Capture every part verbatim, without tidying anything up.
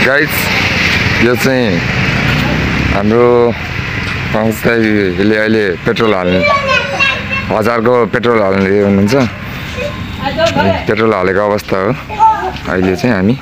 Guys यो चाहिँ हाम्रो संस्थाले अहिले पेट्रोल हाल्ने हजारको पेट्रोल हाल्ने हुनुहुन्छ। पेट्रोल हालेको अवस्था हो अहिले चाहिँ हामी।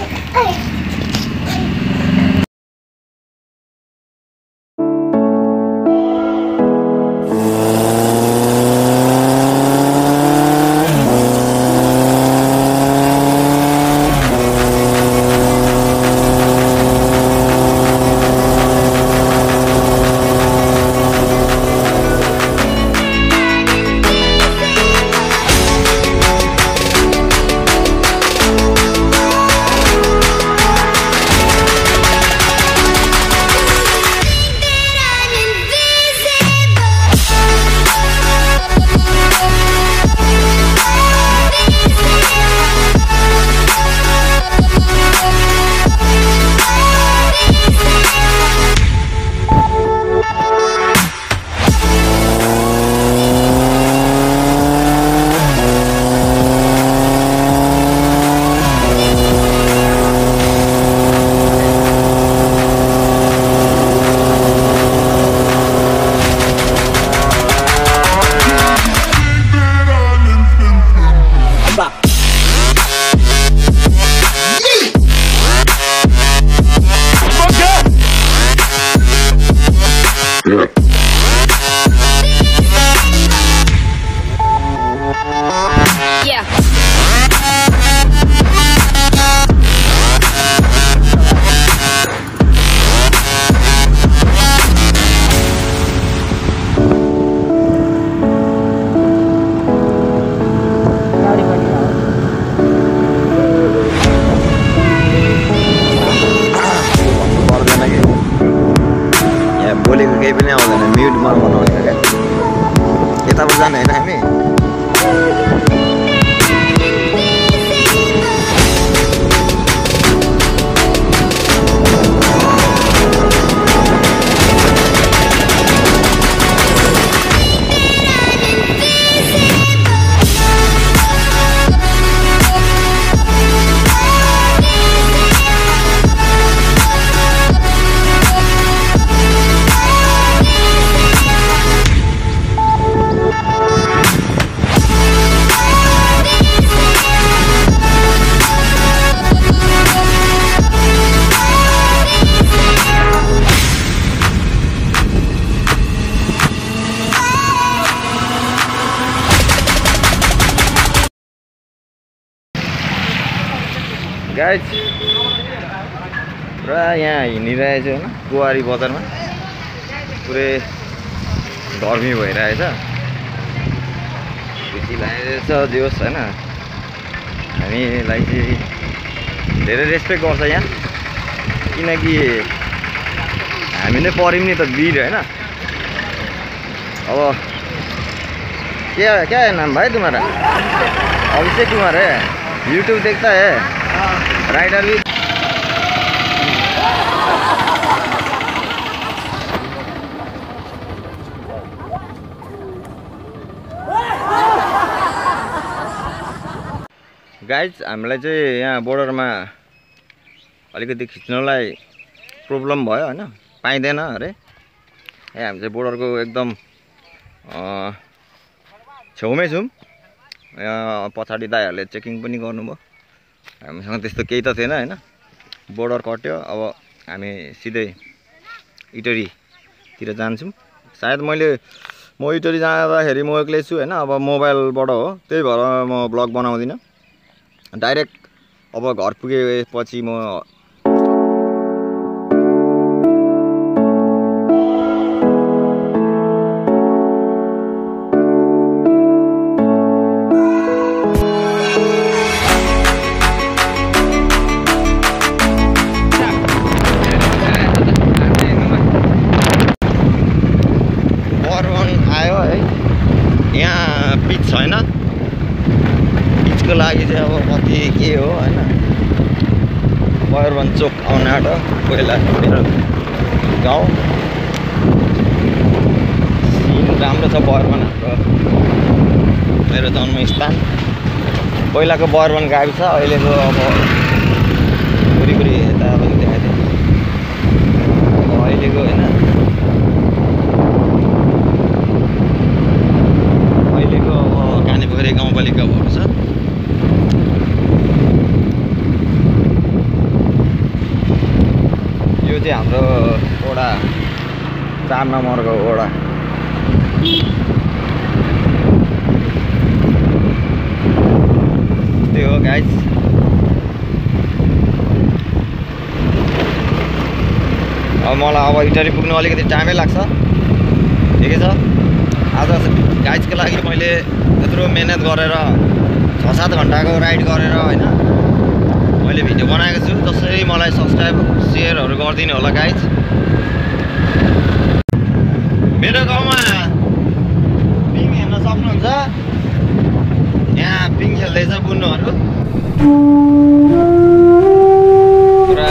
बोलेको केही पनि आउँदैन, म्युटमा बनाउँछ क्या। यताबाट जाने होइन हामी। गाइस पुरा यहाँ हिँडिरहेछ होइन, कुवारी बजारमा पुरै गर्मी भइरहेछ, बेसी लागेछ जे होस् होइन। हामीलाई चाहिँ धेरै रेस्पेक्ट गर्छ यहाँ, किनकि हामी नै पऱ्यौँ नि त वीर होइन। अब क्या क्या है नाम भाई तुम्हारा? अभिषेक कुमार है, यूट्यूब देखता है, राइडर भी। गाइज हामीलाई चाहिँ यहाँ बोर्डरमा अलिकति खिच्नलाई प्रब्लम भयो होइन, पाइँदैन अरे। ए हामी चाहिँ बोर्डरको एकदम छेउमै छौँ। यहाँ पछाडि दाइहरूले चेकिङ पनि गर्नुभयो, हामीसँग त्यस्तो केही त थिएन होइन। बोर्डर कट्यो, अब हामी सिधै इटरीतिर जान्छौँ। सायद मैले म इटरी जाँदाखेरि म एक्लै छु होइन, अब मोबाइलबाट हो, त्यही भएर म ब्लग बनाउँदिनँ। डाइरेक्ट अब घर पुगेपछि म यहाँ पिच छैन, पिचको लागि चाहिँ अब कति के हो होइन। बयरवन चोक आउने आँट पहिला मेरो गाउँ। सिन राम्रो छ बयरवन, हाम्रो मेरो जन्मस्थान। पहिलाको बयरवन गाविस, अहिलेको अब वरिपरि यता चार नम्बरको ओडा त्यो हो गाइस। अब मलाई अब इटरी पुग्नु अलिकति टाइमै लाग्छ, ठिकै छ। आज गाइजको लागि मैले यत्रो मेहनत गरेर छ सात घन्टाको राइड गरेर होइन मैले भिडियो बनाएको छु। जसरी मलाई सब्सक्राइब सेयरहरू गरिदिनु होला गाइज। मेरो गाउँमा पिङ हेर्न सक्नुहुन्छ, यहाँ पिङ खेल्दैछ बुन्नुहरू। पुरा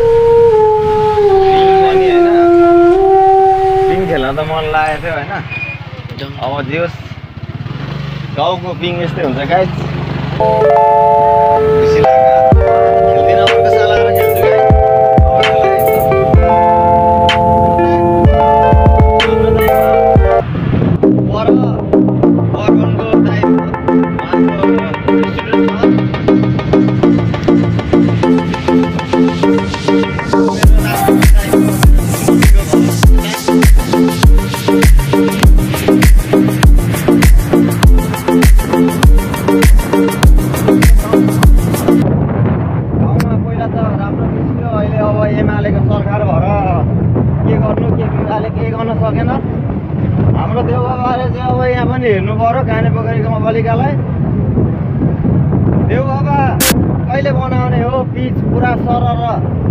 पिङ पनि होइन, पिङ खेल्न त मन लागेको थियो होइन। अब दियोस्, गाउँको पिङ यस्तै हुन्छ गाइज। खुसी लाग्छ, खेल्दिनँ अर्को साल आएर खेल्छु गाइज। सरकार भएर के गर्नु के बिमाले केही गर्न सकेन। हाम्रो देउबाबाले चाहिँ अब यहाँ पनि हेर्नु पर्यो काने पोखरी गाउँपालिकालाई। देउबाबा कहिले बनाउने हो पिच पुरा सरर।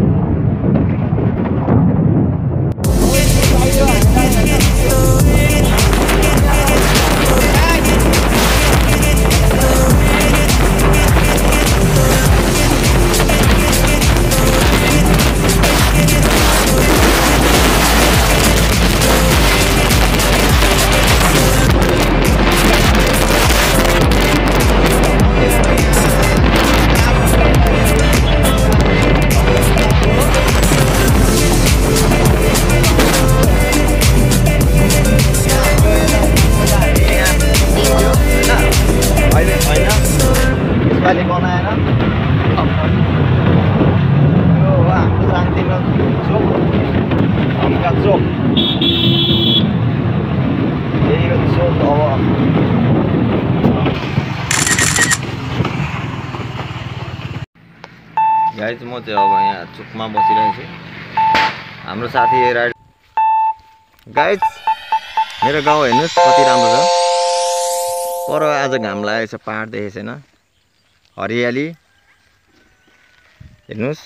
यसपालि बनाएर यो हाम्रो शान्तिनो चोक, हमका चोक, यही हो चोक। अब गाइज म चाहिँ अब यहाँ चोकमा बसिरहेको छु। हाम्रो साथी राइड गाइज, मेरो गाउँ हेर्नुहोस् कति राम्रो छ। पर आज घाम लागेको छ, पहाड देखेको छैन, हरियाली हेर्नुहोस्।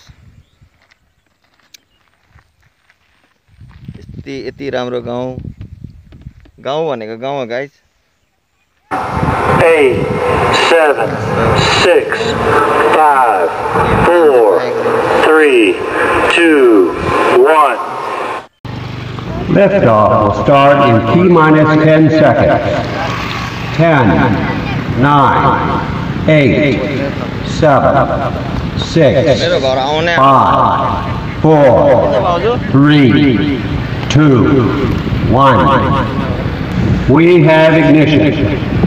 यति यति राम्रो गाउँ, गाउँ भनेको गाउँ हो guys. eight, seven, six, five, four, three, two, one. Liftoff will start in T minus ten seconds. ten, nine, eight, seven, six, five, four, three, two, one. We have ignition.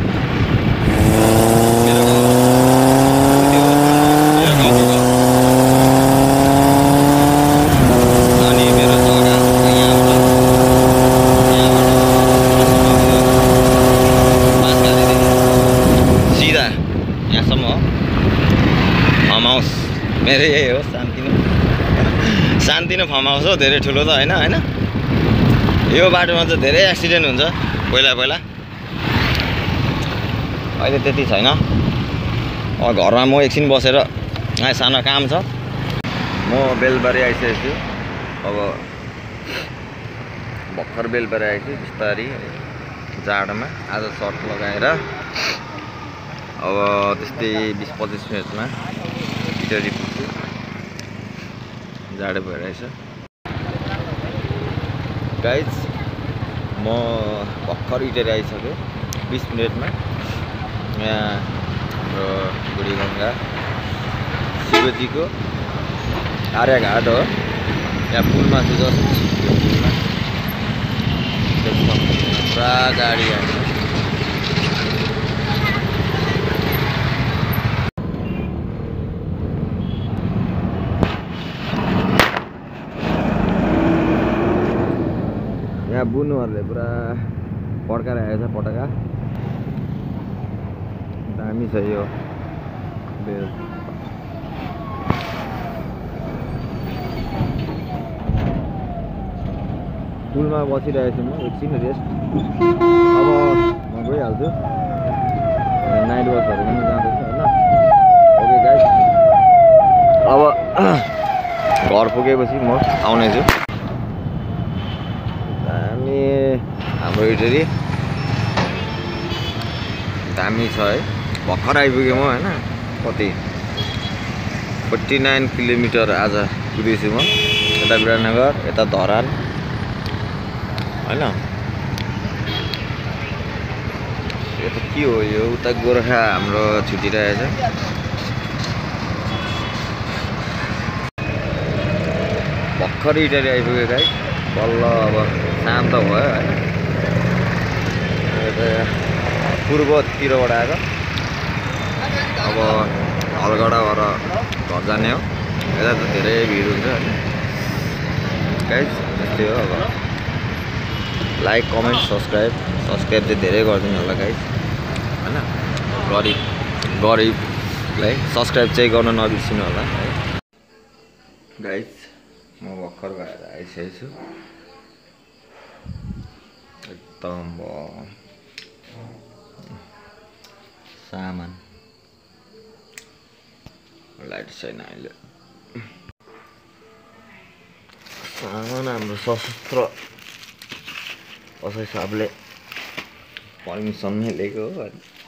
मेरो यही हो शान्तिनो शान्तिनो फार्म हाउस हो, धेरै ठुलो त होइन होइन। यो बाटोमा चाहिँ धेरै एक्सिडेन्ट हुन्छ पहिला पहिला, अहिले त्यति छैन। अब घरमा म एकछिन बसेर यहाँ सानो काम छ, म बेलबारी आइसकेको छु। अब भर्खर बेलबारी आएको छु बिस्तारी जाडोमा, आज सर्ट लगाएर। अब त्यस्तै बिस पच्चिस मिनटमा इटरी पुग्छु, जाडो भइरहेछ गाइज। म भर्खर इटरी आइसक्यो बिस मिनटमा। यहाँ हाम्रो बुढीगङ्गा शिवजीको आर्यघाट हो, यहाँ पुलमा चाहिँ जस्ट पुलमा पुरा गाडी आउँछ। यहाँ बुनुहरूले पुरा पड्काइरहेको छ पटका दामी छ यो बेल पुलमा बसिरहेको छु म एकछिन रेस्ट अब म गइहाल्छु नाइट वाकहरू पनि जाँदैछ होइन ओके गाइस अब घर पुगेपछि म आउनेछु दामी हाम्रो इटरी दामी छ है भर्खर आइपुगेँ म होइन कति फोर्टी नाइन किलोमिटर आज पुगेछु म यता विराटनगर यता धरान होइन यो त के हो यो उता गोर्खा हाम्रो छुटिरहेछ भर्खर इटरी आइपुग्यो गाइस बल्ल अब शान्त भयो होइन पूर्वतिरबाट आएको अब हलगडा भएर घर जाने हो यता त धेरै भिड हुन्छ होइन गाइस त्यस्तै हो अब लाइक कमेन्ट सब्सक्राइब सब्सक्राइब चाहिँ धेरै गरिदिनु होला गाइस होइन गरिब गरिबलाई सब्सक्राइब चाहिँ गर्न नबिर्सिनु होला है गाइस म भर्खर भएर आइसकेको छु एकदम सामान लाइट छैन अहिले सामान हाम्रो सशस्त्र कसै हिसाबले पर्मिसन नै लिएको हो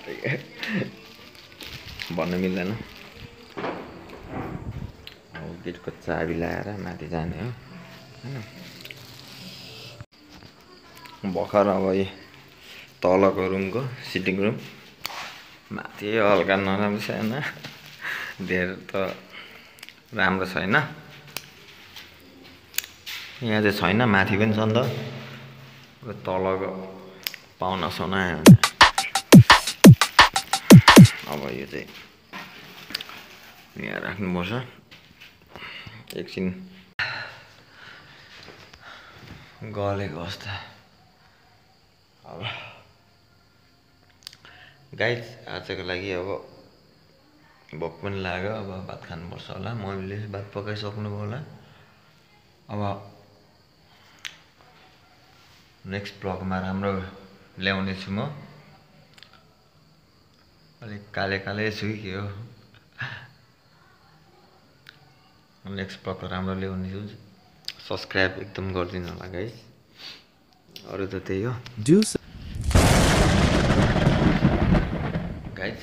भन्नु मिल्दैन अब गेटको चाबी लगाएर माथि जाने हो होइन भर्खर अब तलको रुमको सिटिङ रुम माथि हल्का नराम्रो छैन धेरै त राम्रो छैन यहाँ चाहिँ छैन माथि पनि छ नि त तलको पाहुना साउना आयो भने अब यो चाहिँ यहाँ राख्नुपर्छ एकछिन गलेको अवस्था अब गाइस आजको लागि अब भोक पनि लाग्यो अब भात खानुपर्छ होला मम्मीले भात पकाइसक्नु भयो होला अब नेक्स्ट ब्लगमा राम्रो ल्याउने छु म अलिक काले काले छु के हो नेक्स्ट ब्लग राम्रो ल्याउने छु सब्सक्राइब एकदम गरिदिनु होला गाइस अरू त त्यही हो गाइस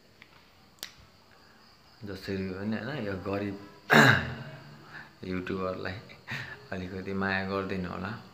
जसरी पनि होइन यो गरिब युट्युबरलाई अलिकति माया गरिदिनु होला